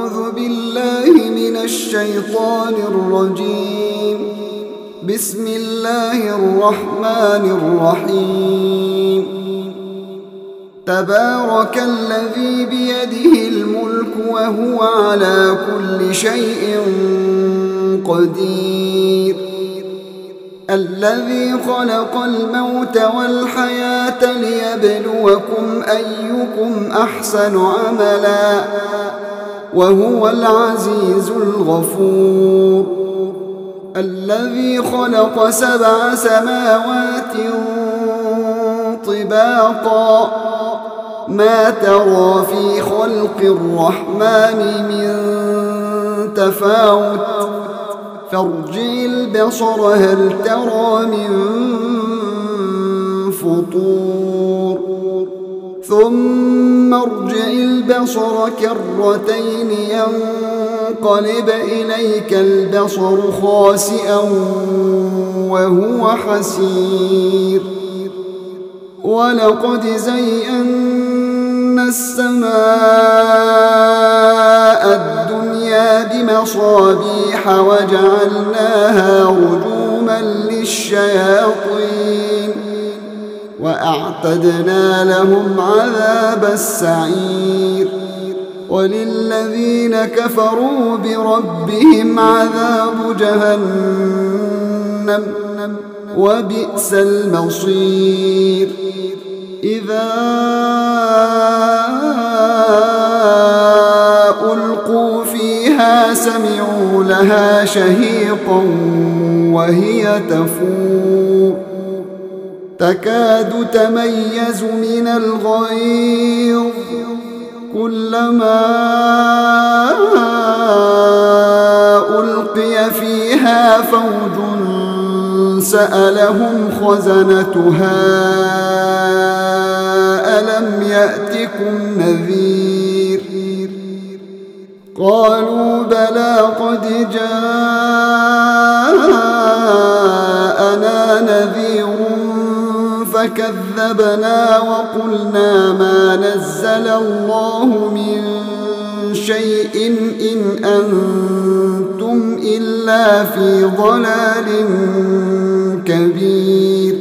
أعوذ بالله من الشيطان الرجيم. بسم الله الرحمن الرحيم. تبارك الذي بيده الملك وهو على كل شيء قدير. الذي خلق الموت والحياة ليبلوكم أيكم أحسن عملا وهو العزيز الغفور. الذي خلق 7 سماوات طباقا ما ترى في خلق الرحمن من تفاوت فارجع البصر هل ترى من فطور ثم ارجع البصر كرتين ينقلب إليك البصر خاسئا وهو حسير. ولقد زينا السماء الدنيا بمصابيح وجعلناها رجوما للشياطين وأعتدنا لهم عذاب السعير. وللذين كفروا بربهم عذاب جهنم وبئس المصير. إذا ألقوا فيها سمعوا لها شهيقا وهي تفور تكاد تميز من الغيظ كلما ألقي فيها فوج سألهم خزنتها ألم يأتكم نذير قالوا بلى قد جاءنا نذير فكذبنا وقلنا ما نزل الله من شيء إن أنتم إلا في ضلال كبير.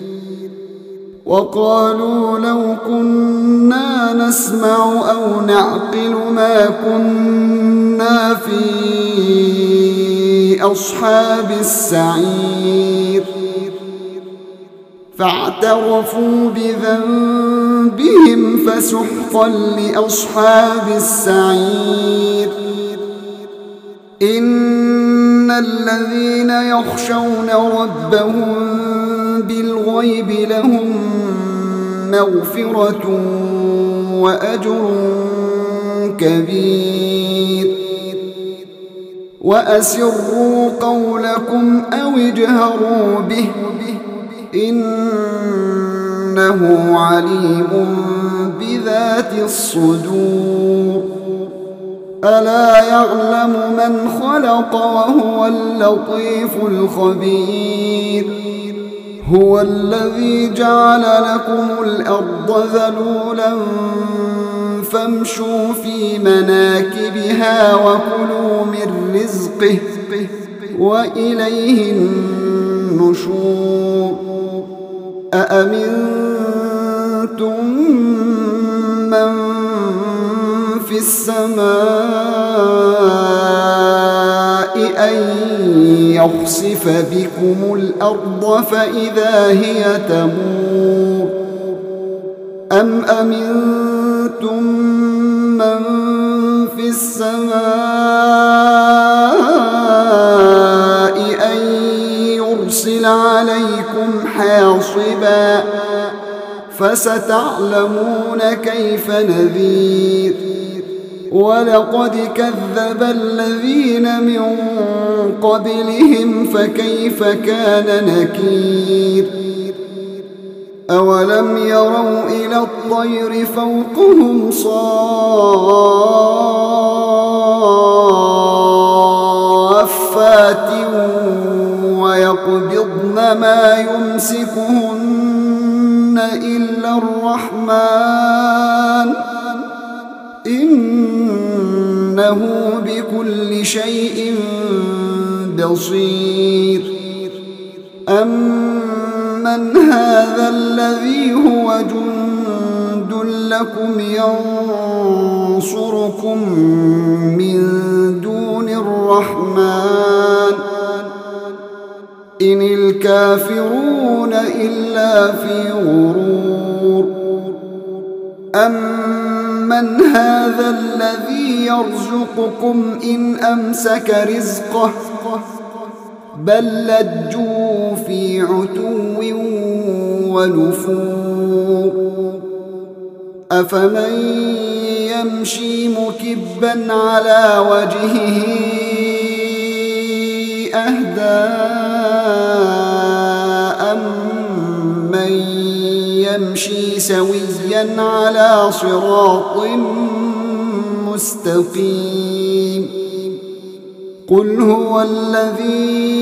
وقالوا لو كنا نسمع أو نعقل ما كنا في أصحاب السعير فاعترفوا بذنبهم فسحقا لأصحاب السعير. إن الذين يخشون ربهم بالغيب لهم مغفرة وأجر كبير. وأسروا قولكم أو اجهروا به إنه عليم بذات الصدور. ألا يعلم من خلق وهو اللطيف الخبير. هو الذي جعل لكم الأرض ذلولا فامشوا في مناكبها وكلوا من رزقه وإليه النشور. أأمنتم من في السماء أن يخسف بكم الأرض فإذا هي تمور أم أمنتم من في السماء أن يرسل عليكم حاصبا فستعلمون كيف نذير. ولقد كذب الذين من قبلهم فكيف كان نكير. أولم يروا إلى الطير فوقهم صافات ويقبضن ما يمسكهن إلا الرحمن إنه بكل شيء بصير. أمن هذا الذي هو جند لكم ينصركم من دون الرحمن إن الكافرون إلا في غرور. أمن هذا الذي يرزقكم إن أمسك رزقه بل لجوا في عتو ونفور. أفمن يمشي مكبا على وجهه أهدى أمن يمشي سويا على صراط مستقيم. قل هو الذي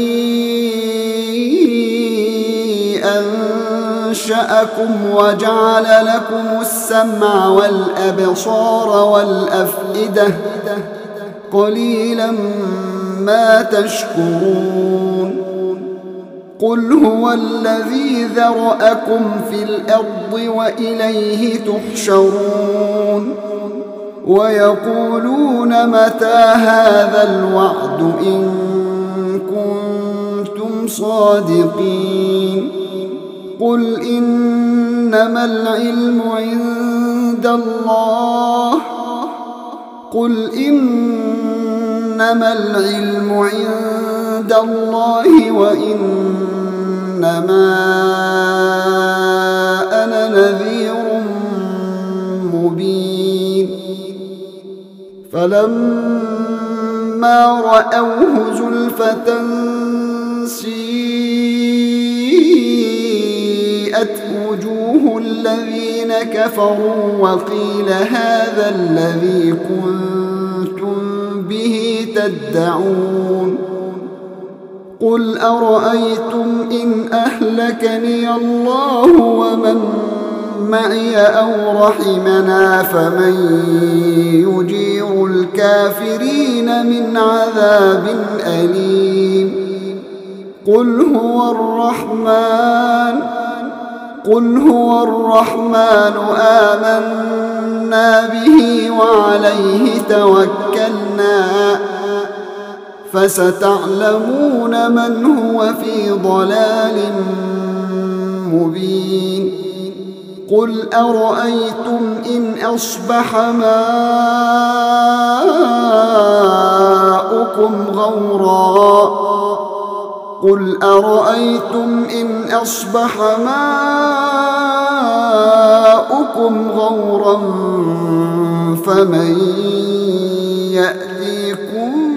أنشأكم وجعل لكم السمع والأبصار والأفئدة قليلا ما تشكرون. قل هو الذي ذرأكم في الأرض وإليه تحشرون. ويقولون متى هذا الوعد إن كنتم صادقين. قل إنما العلم عند الله وإنما أنا نذير مبين. فلما رأوه زلفة سيئت وجوه الذين كفروا وقيل هذا الذي كنتم به تدعون. قل أرأيتم إن أهلكني الله ومن معي أو رحمنا فمن يجير الكافرين من عذاب أليم. قل هو الرحمن آمنا به وعليه توكلنا فستعلمون من هو في ضلال مبين. قل أرأيتم إن أصبح ماؤكم غورا فمن يأتيكم